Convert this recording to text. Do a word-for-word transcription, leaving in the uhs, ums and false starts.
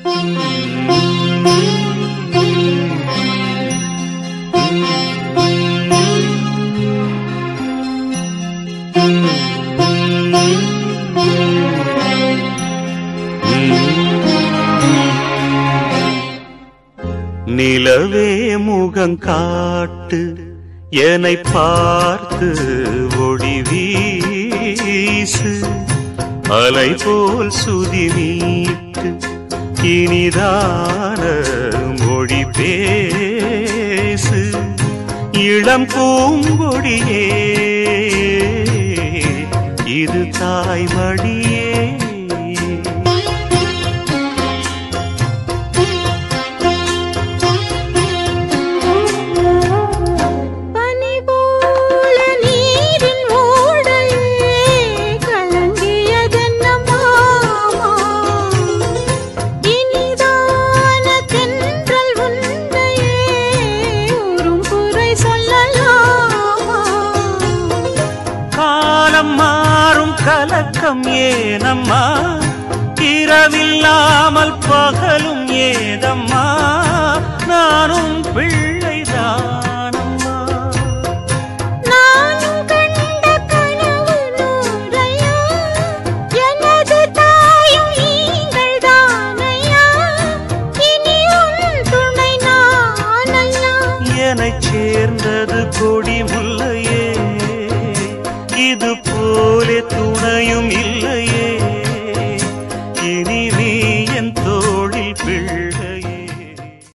நிலவே முகம் காட்டு என்னை பார்த்து ஒளி வீசு அலை போல் சுதி மீட்டு இனிதான மொழி பேசு இளம் பூங்கொடியே இது தாய்மடியே கலக்கம் ஏனம்மா இரவில்லாமல் பகலும் ஏதம்மா நானும் பிள்ளைதானம்மா நானும் கண்ட கனவு நூறையா எனது தாயும் நீங்கள் தானையா இனி உன் துணை நானல்லா என்னைச் சேர்ந்தது கொடி முல்லையே இது போலே துணையும் இல்லையே